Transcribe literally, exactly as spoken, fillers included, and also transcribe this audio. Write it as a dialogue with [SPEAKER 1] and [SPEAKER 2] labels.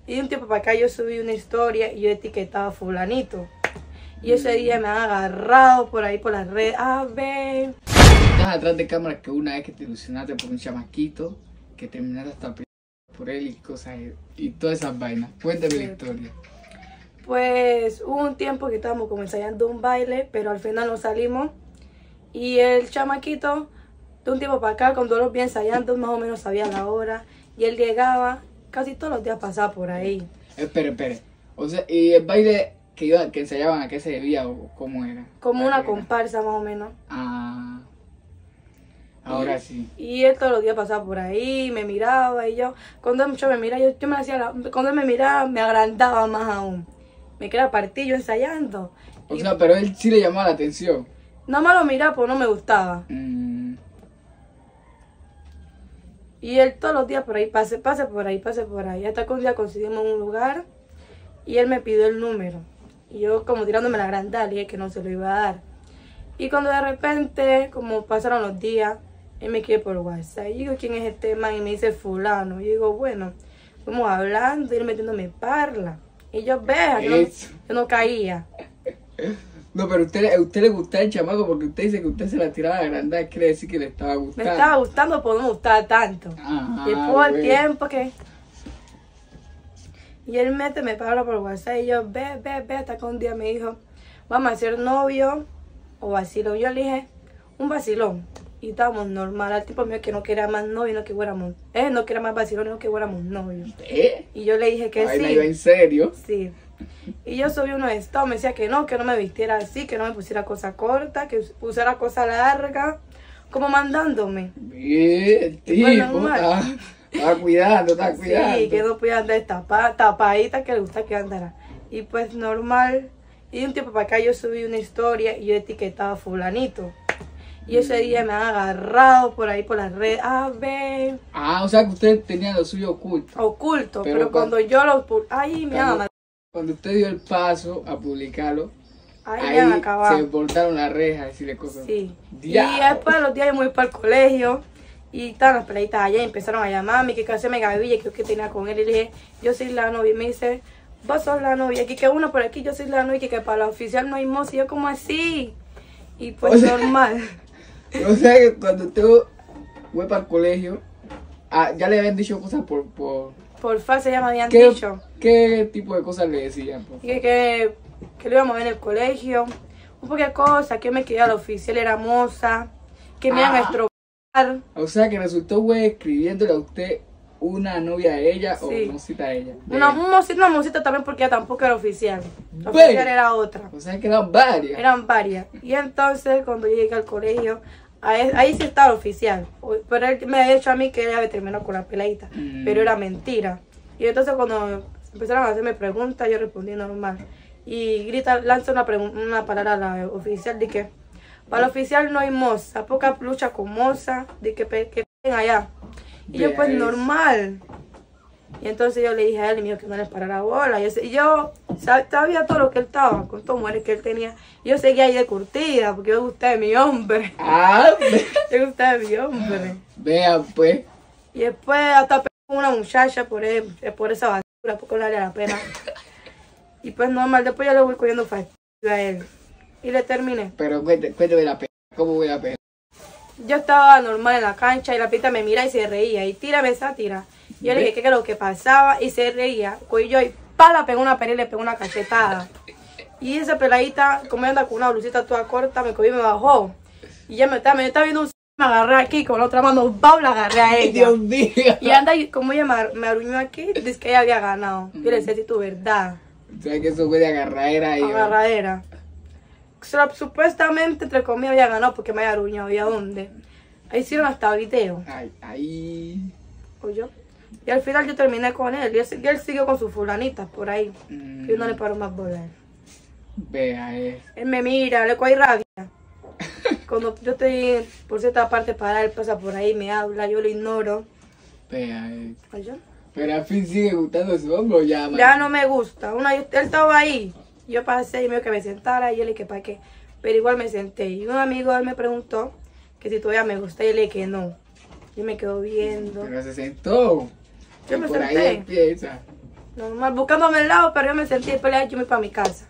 [SPEAKER 1] Y un tiempo para acá yo subí una historia y yo etiquetaba a fulanito. Y ese día me han agarrado por ahí por las redes. A ver.
[SPEAKER 2] Estás atrás de cámara que una vez que te ilusionaste por un chamaquito, que terminaste hasta por él y cosas y todas esas vainas. Cuéntame la historia.
[SPEAKER 1] Pues hubo un tiempo que estábamos como ensayando un baile, pero al final no salimos. Y el chamaquito, de un tiempo para acá, cuando los vi ensayando, más o menos sabía la hora. Y él llegaba, casi todos los días pasaba por ahí.
[SPEAKER 2] Espera, espera. O sea, ¿y el baile que iba, que ensayaban a qué se debía o cómo era?
[SPEAKER 1] Como una comparsa más o menos.
[SPEAKER 2] Ah, ahora
[SPEAKER 1] y,
[SPEAKER 2] sí.
[SPEAKER 1] Y él todos los días pasaba por ahí, me miraba y yo, cuando él mucho me miraba, yo, yo me hacía, la, cuando él me miraba me agrandaba más aún. Me quedaba partido ensayando.
[SPEAKER 2] O
[SPEAKER 1] y,
[SPEAKER 2] sea, pero él sí le llamaba la atención.
[SPEAKER 1] No me lo miraba porque no me gustaba.
[SPEAKER 2] Mm.
[SPEAKER 1] Y él todos los días por ahí, pase, pase por ahí, pase por ahí. Hasta que un día conseguimos un lugar y él me pidió el número. Y yo como tirándome la grandal, le dije que no se lo iba a dar. Y cuando de repente, como pasaron los días, él me escribe por WhatsApp. Y digo, ¿quién es este man? Y me dice fulano. Y yo digo, bueno, fuimos hablando y él metiéndome parla. Y yo, vea, yo, no, yo no caía.
[SPEAKER 2] No, pero a usted, a usted le gustaba el chamaco porque usted dice que usted se la tiraba a agrandar, quiere decir que le estaba gustando.
[SPEAKER 1] Me estaba gustando, pero no me gustaba tanto.
[SPEAKER 2] Ajá,
[SPEAKER 1] y después el
[SPEAKER 2] güey.
[SPEAKER 1] tiempo que... Y él mete, me parla por WhatsApp y yo, ve, ve, ve, hasta que un día me dijo, vamos a ser novio o vacilón. Yo le dije, un vacilón. Y estábamos normal. Al tipo mío que no quería más novio, no que fuéramos. Él no quería más vacilón, no que fuéramos novios.
[SPEAKER 2] ¿Eh?
[SPEAKER 1] Y yo le dije que
[SPEAKER 2] Ay,
[SPEAKER 1] sí.
[SPEAKER 2] ¿la iba en serio?
[SPEAKER 1] Sí. Y yo subí unos estados, me decía que no, que no me vistiera así, que no me pusiera cosa corta, que pusiera cosa larga, como mandándome.
[SPEAKER 2] Bien, tipo, está, está cuidando, está cuidando.
[SPEAKER 1] Sí, que no podía andar tapa, tapadita, que le gusta que andara. Y pues normal. Y de un tiempo para acá yo subí una historia y yo etiquetaba a fulanito. Y ese día me han agarrado por ahí por las redes. A ver.
[SPEAKER 2] Ah, o sea que usted tenía lo suyo oculto.
[SPEAKER 1] Oculto, pero,
[SPEAKER 2] pero
[SPEAKER 1] cuando, cuando yo lo... Ay, mi ama.
[SPEAKER 2] Cuando usted dio el paso a publicarlo,
[SPEAKER 1] Ay,
[SPEAKER 2] ahí
[SPEAKER 1] me han acabado.
[SPEAKER 2] se voltaron las rejas, decirle cosas.
[SPEAKER 1] Sí.
[SPEAKER 2] Diablo.
[SPEAKER 1] Y después de los días yo me voy para el colegio. Y estaban las peladitas allá y empezaron a llamarme, que casi me gavilla, que que tenía con él. Y le dije, yo soy la novia. Y me dice, vos sos la novia. Aquí que uno por aquí, yo soy la novia. Y que para la oficial no hay moza. Y yo, como así? Y pues
[SPEAKER 2] O sea,
[SPEAKER 1] normal.
[SPEAKER 2] O sea que cuando usted fue para el colegio, ah, ya le habían dicho cosas por... por...
[SPEAKER 1] Por falsa ya me habían
[SPEAKER 2] ¿Qué,
[SPEAKER 1] dicho.
[SPEAKER 2] ¿Qué tipo de cosas le decían? Por
[SPEAKER 1] Que, que, que lo íbamos a ver en el colegio. Un poco de cosas, que me quería la oficial, era moza. Que me iban a
[SPEAKER 2] Ah.
[SPEAKER 1] estropear.
[SPEAKER 2] O sea que resultó, güey, escribiéndole a usted una novia de ella
[SPEAKER 1] Sí.
[SPEAKER 2] o mocita de ella. De
[SPEAKER 1] Una,
[SPEAKER 2] él.
[SPEAKER 1] un mocita, una mocita también porque ella tampoco era oficial. La
[SPEAKER 2] Ve.
[SPEAKER 1] oficial era otra.
[SPEAKER 2] O sea que eran varias.
[SPEAKER 1] Eran varias. Y entonces cuando yo llegué al colegio, ahí, ahí sí estaba oficial. Pero él me había dicho a mí que él había terminado con la peladita.
[SPEAKER 2] Mm.
[SPEAKER 1] Pero era mentira. Y entonces cuando empezaron a hacerme preguntas, yo respondí normal. Y grita, lanza una, una palabra a la oficial de que para la oficial no hay moza, poca lucha con moza, de que, que ven allá. Y yo pues
[SPEAKER 2] ¿Ves?
[SPEAKER 1] normal. Y entonces yo le dije a él y me dijo que no le parara bola. Y yo, y yo sabía todo lo que él estaba, con todas mujeres que él tenía. Y yo seguía ahí de curtida, porque yo gustaba de mi hombre.
[SPEAKER 2] Ah, ve-
[SPEAKER 1] Yo gustaba de mi hombre.
[SPEAKER 2] vean pues.
[SPEAKER 1] Y después hasta pegó con una muchacha por, él, por esa basura, porque no le valía la pena. Y pues normal, después yo le voy cogiendo fastidio a él. Y le terminé.
[SPEAKER 2] Pero cuénteme, cuénteme la pena. ¿Cómo voy a pegar?
[SPEAKER 1] Yo estaba normal en la cancha y la pita me mira y se reía. Y tírame esa tira. Y yo le dije que era lo que pasaba y se reía. Cogí yo y pa, la pegó una pelea y le pegó una cachetada. Y esa peladita, como anda con una blusita toda corta, me cogió y me bajó. Y ya me estaba, me estaba viendo un... Me agarré aquí con la otra mano, ¡bau! La agarré a ella.
[SPEAKER 2] Dios mío.
[SPEAKER 1] Y anda, y como ella me, me aruñó aquí, dice que ella había ganado. Yo le decía, si tu verdad.
[SPEAKER 2] O sea que eso fue de agarradera ahí. ¿no?
[SPEAKER 1] Agarradera. Supuestamente, entre comillas, había ganado porque me había aruñado. ¿Y a dónde? Ahí hicieron hasta video.
[SPEAKER 2] Ay, ay.
[SPEAKER 1] ¿Oyó? Y al final yo terminé con él. Y él, y él siguió con sus fulanitas por ahí.
[SPEAKER 2] Mm.
[SPEAKER 1] Yo no le paro más bola.
[SPEAKER 2] Vea, eh.
[SPEAKER 1] Él me mira, le coge rabia. Cuando yo estoy por cierta parte para él, pasa por ahí, me habla, yo lo ignoro.
[SPEAKER 2] Vea, eh.
[SPEAKER 1] ¿Oyó?
[SPEAKER 2] Pero al fin sigue gustando su hombre o ya, man?
[SPEAKER 1] Ya no me gusta. Una, él estaba ahí. Yo pasé y me dijo que me sentara y yo le dije para qué. Pero igual me senté. Y un amigo él me preguntó que si todavía me gusta y yo le dije que no. Yo me quedo viendo.
[SPEAKER 2] Pero se sentó.
[SPEAKER 1] Yo
[SPEAKER 2] Y
[SPEAKER 1] me
[SPEAKER 2] por ahí
[SPEAKER 1] senté.
[SPEAKER 2] empieza.
[SPEAKER 1] Normal, buscándome el lado, pero yo me sentí pelear y yo me iba para mi casa.